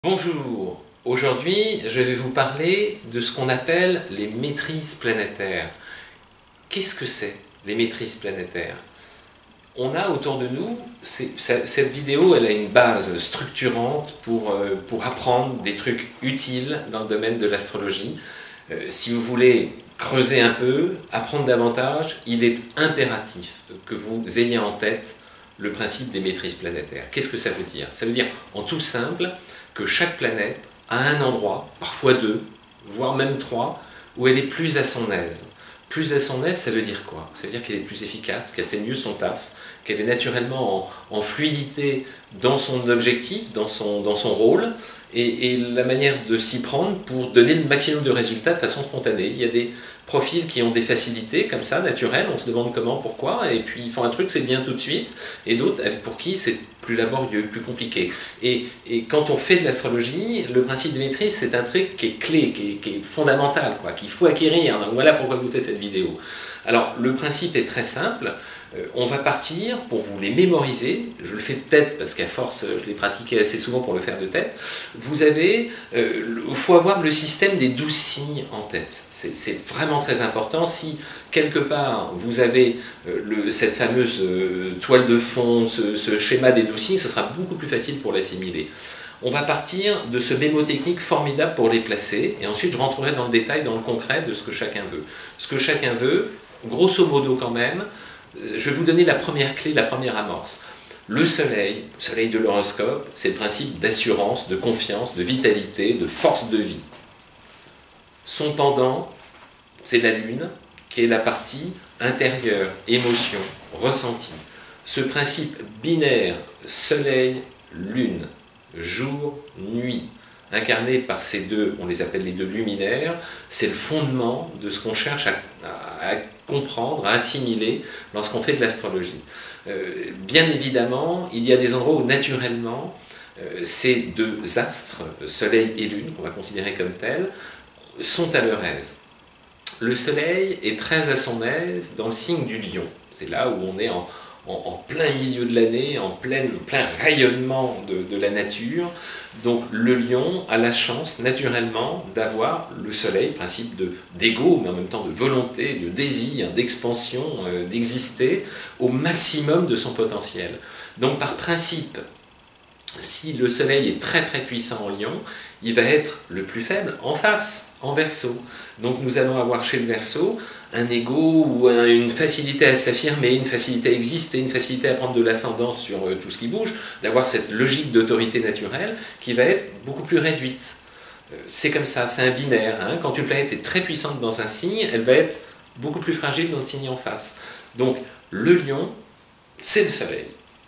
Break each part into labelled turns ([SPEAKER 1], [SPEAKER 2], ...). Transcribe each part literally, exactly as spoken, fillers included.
[SPEAKER 1] Bonjour, aujourd'hui je vais vous parler de ce qu'on appelle les maîtrises planétaires. Qu'est-ce que c'est les maîtrises planétaires? On a autour de nous, cette vidéo elle a une base structurante pour, pour apprendre des trucs utiles dans le domaine de l'astrologie. Si vous voulez creuser un peu, apprendre davantage, il est impératif que vous ayez en tête le principe des maîtrises planétaires. Qu'est-ce que ça veut dire? Ça veut dire en tout simple que chaque planète a un endroit, parfois deux, voire même trois, où elle est plus à son aise. Plus à son aise, ça veut dire quoi? Ça veut dire qu'elle est plus efficace, qu'elle fait mieux son taf, qu'elle est naturellement en, en fluidité dans son objectif, dans son, dans son rôle, et, et la manière de s'y prendre pour donner le maximum de résultats de façon spontanée. Il y a des profils qui ont des facilités comme ça, naturelles, on se demande comment, pourquoi, et puis ils font un truc, c'est bien tout de suite, et d'autres pour qui c'est plus laborieux, plus compliqué. Et, et quand on fait de l'astrologie, le principe de maîtrise, c'est un truc qui est clé, qui est, qui est fondamental, quoi, qu'il faut acquérir. Donc voilà pourquoi je vous fais cette vidéo. Alors, le principe est très simple. Euh, on va partir pour vous les mémoriser. Je le fais de tête parce qu'à force, je l'ai pratiqué assez souvent pour le faire de tête. Vous avez, euh, il faut avoir le système des douze signes en tête. C'est vraiment très important. Si quelque part vous avez euh, le, cette fameuse euh, toile de fond, ce, ce schéma des douze signes, ce sera beaucoup plus facile pour l'assimiler. On va partir de ce mémotechnique formidable pour les placer, et ensuite je rentrerai dans le détail, dans le concret de ce que chacun veut. Ce que chacun veut, grosso modo quand même, je vais vous donner la première clé, la première amorce. Le soleil, le soleil de l'horoscope, c'est le principe d'assurance, de confiance, de vitalité, de force de vie. Son pendant, c'est la lune, qui est la partie intérieure, émotion, ressenti. Ce principe binaire, soleil-lune, jour-nuit, incarné par ces deux, on les appelle les deux luminaires, c'est le fondement de ce qu'on cherche à, à, à comprendre, à assimiler lorsqu'on fait de l'astrologie. Euh, bien évidemment, il y a des endroits où naturellement, euh, ces deux astres, soleil et lune, qu'on va considérer comme tels, sont à leur aise. Le soleil est très à son aise dans le signe du lion. C'est là où on est en, en, en plein milieu de l'année, en plein, plein rayonnement de, de la nature. Donc le lion a la chance naturellement d'avoir le soleil, principe d'ego, mais en même temps de volonté, de désir, d'expansion, euh, d'exister au maximum de son potentiel. Donc par principe, si le soleil est très très puissant en lion, il va être le plus faible en face, en verseau. Donc nous allons avoir chez le verseau un ego ou un, une facilité à s'affirmer, une facilité à exister, une facilité à prendre de l'ascendant sur euh, tout ce qui bouge, d'avoir cette logique d'autorité naturelle qui va être beaucoup plus réduite. Euh, c'est comme ça, c'est un binaire. Hein. Quand une planète est très puissante dans un signe, elle va être beaucoup plus fragile dans le signe en face. Donc le lion, c'est le soleil.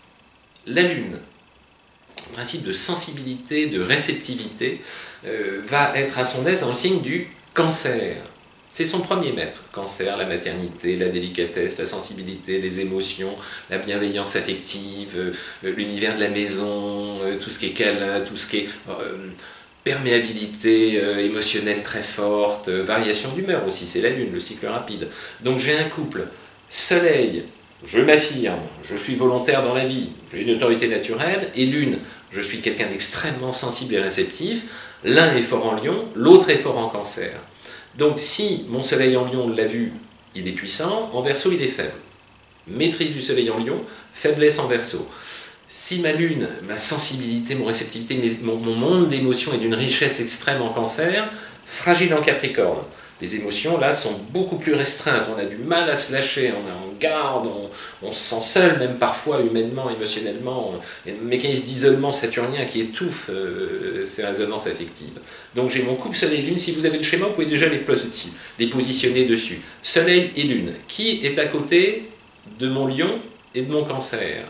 [SPEAKER 1] La lune, principe de sensibilité, de réceptivité, euh, va être à son aise dans le signe du cancer. C'est son premier maître. Cancer, la maternité, la délicatesse, la sensibilité, les émotions, la bienveillance affective, euh, l'univers de la maison, euh, tout ce qui est câlin, tout ce qui est euh, perméabilité euh, émotionnelle très forte, euh, variation d'humeur aussi, c'est la lune, le cycle rapide. Donc j'ai un couple, soleil, je m'affirme, je suis volontaire dans la vie, j'ai une autorité naturelle, et lune, je suis quelqu'un d'extrêmement sensible et réceptif, l'un est fort en lion, l'autre est fort en cancer. Donc si mon soleil en lion, on l'a vu, il est puissant, en verseau il est faible. Maîtrise du soleil en lion, faiblesse en verseau. Si ma lune, ma sensibilité, mon réceptivité, mon, mon monde d'émotions est d'une richesse extrême en cancer, fragile en capricorne. Les émotions, là, sont beaucoup plus restreintes, on a du mal à se lâcher, on est en garde, on, on se sent seul, même parfois, humainement, émotionnellement. Il y a un mécanisme d'isolement saturnien qui étouffe euh, ces résonances affectives. Donc j'ai mon couple Soleil-Lune, si vous avez le schéma, vous pouvez déjà les, les positionner dessus. Soleil et Lune, qui est à côté de mon lion et de mon cancer?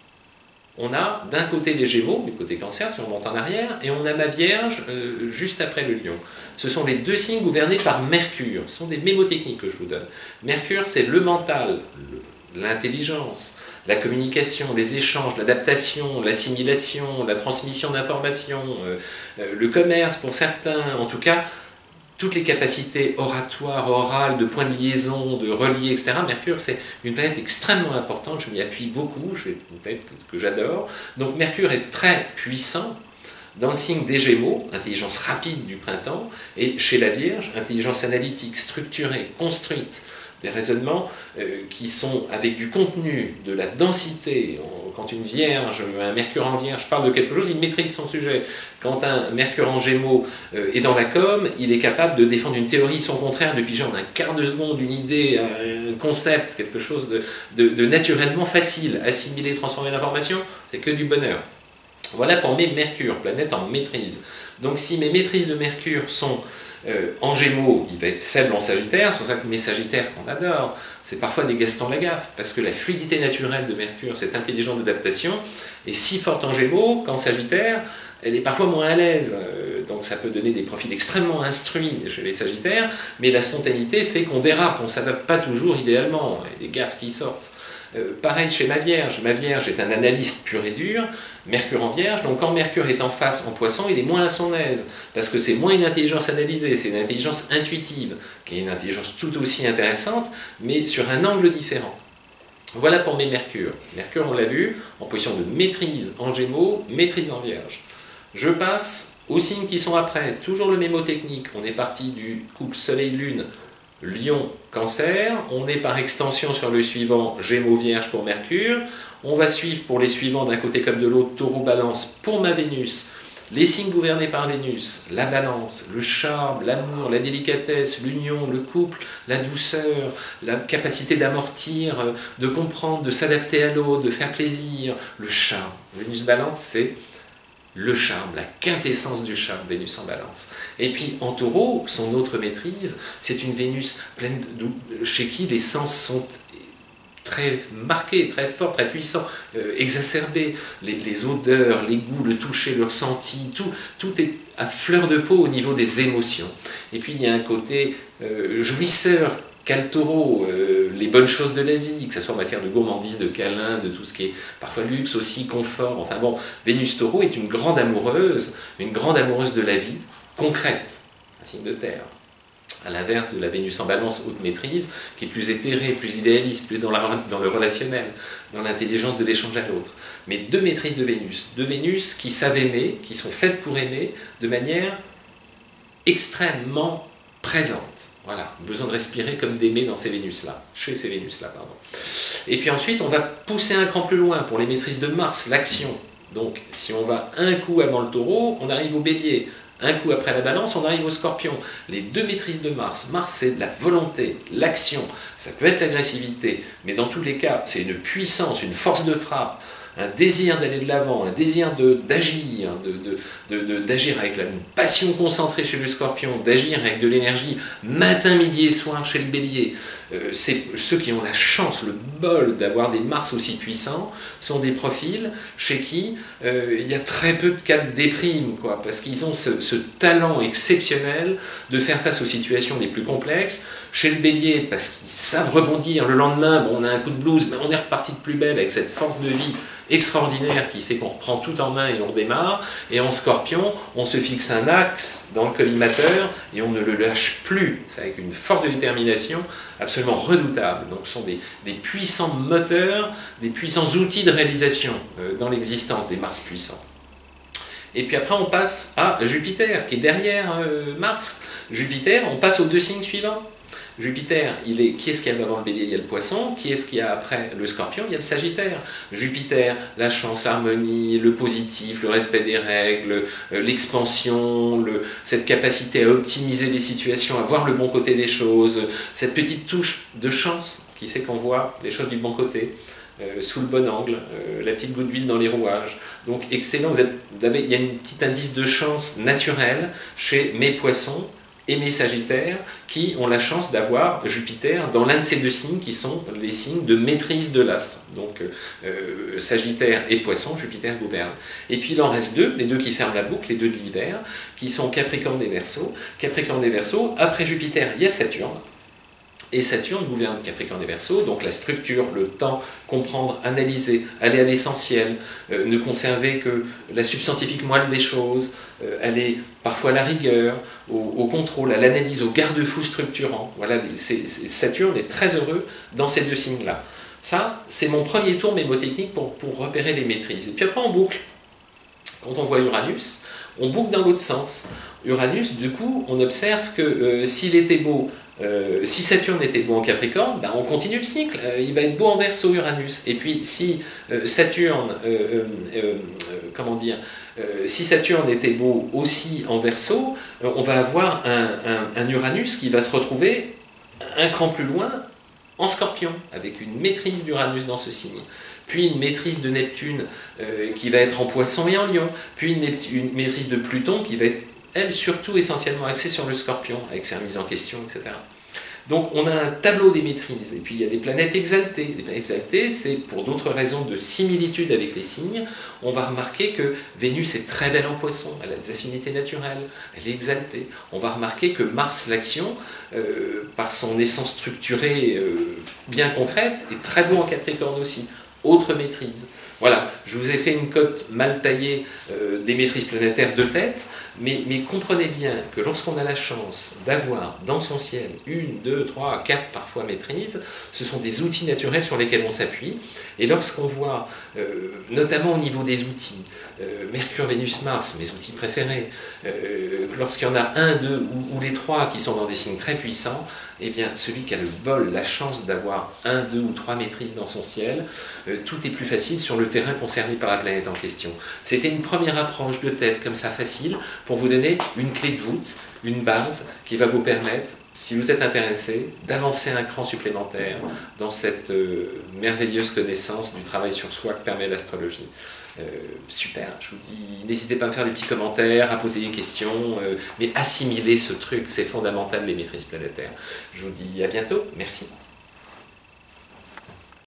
[SPEAKER 1] On a d'un côté les Gémeaux, du côté cancer, si on monte en arrière, et on a ma Vierge euh, juste après le lion. Ce sont les deux signes gouvernés par Mercure. Ce sont des mémotechniques que je vous donne. Mercure, c'est le mental, l'intelligence, la communication, les échanges, l'adaptation, l'assimilation, la transmission d'informations, euh, euh, le commerce pour certains, en tout cas, toutes les capacités oratoires, orales, de points de liaison, de relier, et cetera. Mercure, c'est une planète extrêmement importante, je m'y appuie beaucoup, c'est une planète que, que j'adore. Donc Mercure est très puissant dans le signe des Gémeaux, intelligence rapide du printemps, et chez la Vierge, intelligence analytique, structurée, construite, des raisonnements euh, qui sont avec du contenu, de la densité. Quand une Vierge, un Mercure en Vierge parle de quelque chose, il maîtrise son sujet. Quand un Mercure en Gémeaux euh, est dans la com, il est capable de défendre une théorie, son contraire, de piger en un quart de seconde une idée, un concept, quelque chose de, de, de naturellement facile. Assimiler, transformer l'information, c'est que du bonheur. Voilà pour mes Mercure, planète en maîtrise. Donc si mes maîtrises de Mercure sont euh, en Gémeaux, il va être faible en Sagittaire, c'est pour ça que mes Sagittaires qu'on adore, c'est parfois des Gaston Lagaffe, parce que la fluidité naturelle de Mercure, cette intelligence d'adaptation, est si forte en Gémeaux qu'en Sagittaire, elle est parfois moins à l'aise. Euh, donc ça peut donner des profils extrêmement instruits chez les Sagittaires, mais la spontanéité fait qu'on dérape, on ne s'adapte pas toujours idéalement, il y a des gaffes qui sortent. Euh, pareil chez ma Vierge, ma Vierge est un analyste pur et dur, Mercure en Vierge, donc quand Mercure est en face en Poisson, il est moins à son aise, parce que c'est moins une intelligence analysée, c'est une intelligence intuitive, qui est une intelligence tout aussi intéressante, mais sur un angle différent. Voilà pour mes Mercures. Mercure, on l'a vu, en position de maîtrise en Gémeaux, maîtrise en Vierge. Je passe aux signes qui sont après, toujours le mémotechnique, on est parti du couple Soleil-Lune, Lion, Cancer, on est par extension sur le suivant Gémeaux, Vierge pour Mercure, on va suivre pour les suivants d'un côté comme de l'autre, Taureau, Balance pour ma Vénus, les signes gouvernés par Vénus, la Balance, le charme, l'amour, la délicatesse, l'union, le couple, la douceur, la capacité d'amortir, de comprendre, de s'adapter à l'autre, de faire plaisir, le charme. Vénus Balance, c'est le charme, la quintessence du charme, Vénus en Balance. Et puis en Taureau, son autre maîtrise, c'est une Vénus pleine de, chez qui les sens sont très marqués, très forts, très puissants, euh, exacerbés. Les, les odeurs, les goûts, le toucher, le ressenti, tout, tout est à fleur de peau au niveau des émotions. Et puis il y a un côté euh, jouisseur qu'a le Taureau, euh, les bonnes choses de la vie, que ce soit en matière de gourmandise, de câlin, de tout ce qui est parfois luxe aussi, confort, enfin bon, Vénus Taureau est une grande amoureuse, une grande amoureuse de la vie, concrète, un signe de terre. À l'inverse de la Vénus en Balance, haute maîtrise, qui est plus éthérée, plus idéaliste, plus dans, la, dans le relationnel, dans l'intelligence de l'échange à l'autre. Mais deux maîtrises de Vénus, deux Vénus qui savent aimer, qui sont faites pour aimer, de manière extrêmement présente. Voilà, besoin de respirer comme d'aimer dans ces Vénus-là, chez ces Vénus-là, pardon. Et puis ensuite, on va pousser un cran plus loin pour les maîtrises de Mars, l'action. Donc, si on va un coup avant le Taureau, on arrive au Bélier. Un coup après la Balance, on arrive au Scorpion. Les deux maîtrises de Mars. Mars, c'est la volonté, l'action. Ça peut être l'agressivité, mais dans tous les cas, c'est une puissance, une force de frappe, un désir d'aller de l'avant, un désir d'agir, de, de, de, de, d'agir avec la, une passion concentrée chez le Scorpion, d'agir avec de l'énergie matin, midi et soir chez le Bélier. Euh, c'est ceux qui ont la chance, le bol d'avoir des Mars aussi puissants, sont des profils chez qui euh, il y a très peu de cas de déprime, quoi, parce qu'ils ont ce, ce talent exceptionnel de faire face aux situations les plus complexes. Chez le Bélier, parce qu'ils savent rebondir, le lendemain, bon, on a un coup de blues, mais on est reparti de plus belle avec cette force de vie extraordinaire qui fait qu'on reprend tout en main et on redémarre. Et en Scorpion, on se fixe un axe dans le collimateur et on ne le lâche plus. C'est avec une force de détermination absolument redoutable. Donc ce sont des, des puissants moteurs, des puissants outils de réalisation euh, dans l'existence des Mars puissants. Et puis après on passe à Jupiter qui est derrière euh, Mars. Jupiter, on passe aux deux signes suivants. Jupiter, il est, qui est-ce qu'il y a avant le Bélier? Il y a le Poisson. Qui est-ce qu'il y a après le Scorpion? Il y a le Sagittaire. Jupiter, la chance, l'harmonie, le positif, le respect des règles, euh, l'expansion, le, cette capacité à optimiser les situations, à voir le bon côté des choses, cette petite touche de chance qui fait qu'on voit les choses du bon côté. Euh, sous le bon angle, euh, la petite goutte d'huile dans les rouages. Donc excellent, vous, êtes, vous avez, il y a un petit indice de chance naturelle chez mes Poissons et mes Sagittaires qui ont la chance d'avoir Jupiter dans l'un de ces deux signes qui sont les signes de maîtrise de l'astre. Donc euh, Sagittaire et Poisson, Jupiter gouverne. Et puis il en reste deux, les deux qui ferment la boucle, les deux de l'hiver, qui sont Capricorne et Verseau. Capricorne et Verseau, après Jupiter, il y a Saturne. Et Saturne gouverne Capricorne et Verseau, donc la structure, le temps, comprendre, analyser, aller à l'essentiel, euh, ne conserver que la substantifique moelle des choses, euh, aller parfois à la rigueur, au, au contrôle, à l'analyse, au garde-fou structurant. Voilà, c'est, c'est, Saturne est très heureux dans ces deux signes-là. Ça, c'est mon premier tour mémotechnique pour, pour repérer les maîtrises. Et puis après, on boucle. Quand on voit Uranus, on boucle dans l'autre sens. Uranus, du coup, on observe que euh, s'il était beau, euh, si Saturne était beau en Capricorne, ben on continue le cycle, euh, il va être beau en Verseau, Uranus. Et puis si euh, Saturne, euh, euh, euh, comment dire, euh, si Saturne était beau aussi en Verseau, euh, on va avoir un, un, un Uranus qui va se retrouver un cran plus loin en Scorpion, avec une maîtrise d'Uranus dans ce signe, puis une maîtrise de Neptune euh, qui va être en Poisson et en Lion, puis une, une maîtrise de Pluton qui va être, elle, surtout essentiellement axée sur le Scorpion, avec sa remise en question, et cetera. Donc on a un tableau des maîtrises, et puis il y a des planètes exaltées. Les planètes exaltées, c'est pour d'autres raisons de similitude avec les signes. On va remarquer que Vénus est très belle en Poisson, elle a des affinités naturelles, elle est exaltée. On va remarquer que Mars, l'action, euh, par son essence structurée euh, bien concrète, est très beau en Capricorne aussi. Autre maîtrise. Voilà, je vous ai fait une cote mal taillée euh, des maîtrises planétaires de tête, mais, mais comprenez bien que lorsqu'on a la chance d'avoir dans son ciel une, deux, trois, quatre parfois maîtrises, ce sont des outils naturels sur lesquels on s'appuie, et lorsqu'on voit, euh, notamment au niveau des outils, euh, Mercure, Vénus, Mars, mes outils préférés, euh, lorsqu'il y en a un, deux ou, ou les trois qui sont dans des signes très puissants, eh bien celui qui a le bol, la chance d'avoir un, deux ou trois maîtrises dans son ciel, euh, tout est plus facile sur le terrain concerné par la planète en question. C'était une première approche de tête comme ça facile pour vous donner une clé de voûte, une base qui va vous permettre, si vous êtes intéressé, d'avancer un cran supplémentaire dans cette euh, merveilleuse connaissance du travail sur soi que permet l'astrologie. Euh, super, je vous dis, n'hésitez pas à me faire des petits commentaires, à poser des questions, euh, mais assimilez ce truc, c'est fondamental les maîtrises planétaires. Je vous dis à bientôt, merci.